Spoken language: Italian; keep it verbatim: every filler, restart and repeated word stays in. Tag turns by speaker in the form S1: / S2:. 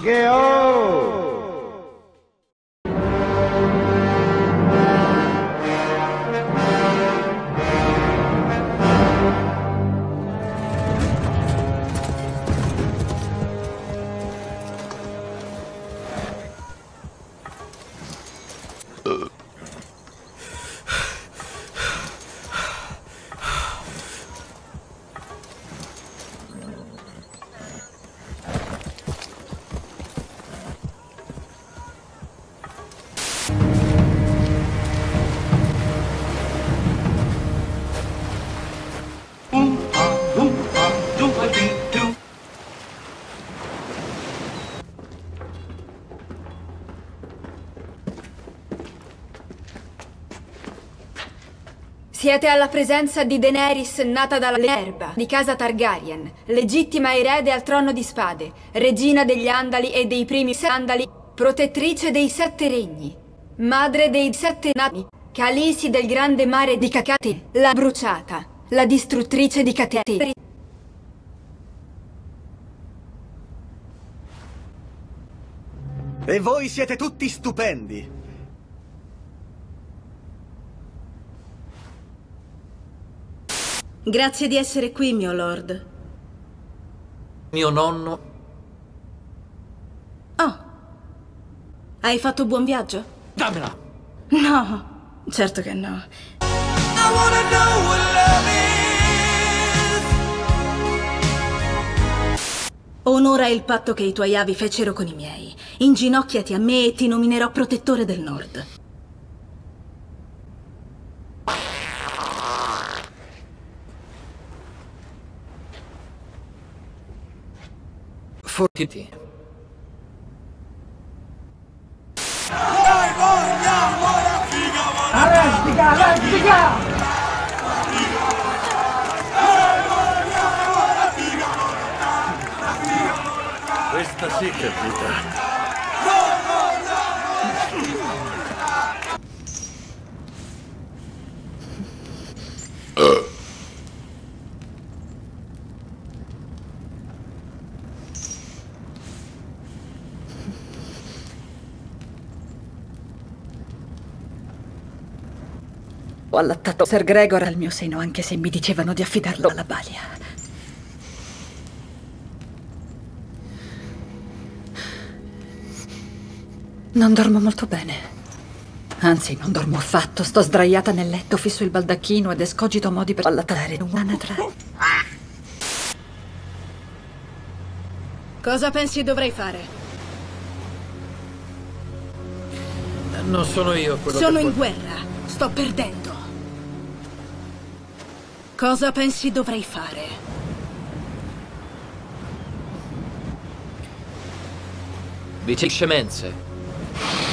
S1: Geo!
S2: Siete alla presenza di Daenerys, nata dall'erba, di casa Targaryen, legittima erede al trono di spade, regina degli Andali e dei primi Andali, protettrice dei sette regni, madre dei sette nani, Khaleesi del grande mare di Cacate, la bruciata, la distruttrice di Cacate.
S3: E voi siete tutti stupendi.
S4: Grazie di essere qui, mio lord.
S5: Mio nonno...
S4: Oh. Hai fatto buon viaggio?
S5: Dammela!
S4: No, certo che no. Onora il patto che i tuoi avi fecero con i miei. Inginocchiati a me e ti nominerò protettore del Nord.
S5: Fortiti.
S6: Noi vogliamo la figa!
S1: Arrestica, arrestica!
S6: Questa sì che è vita.
S7: Ho allattato Ser Gregor al mio seno, anche se mi dicevano di affidarlo alla balia. Non dormo molto bene. Anzi, non dormo affatto. Sto sdraiata nel letto, fisso il baldacchino ed escogito modi per allattare un'anatra.
S4: Cosa pensi dovrei fare?
S5: Non sono io quello
S4: Sono
S5: che
S4: in
S5: puoi...
S4: guerra. Sto perdendo. Cosa pensi dovrei fare?
S5: Dici scemenze.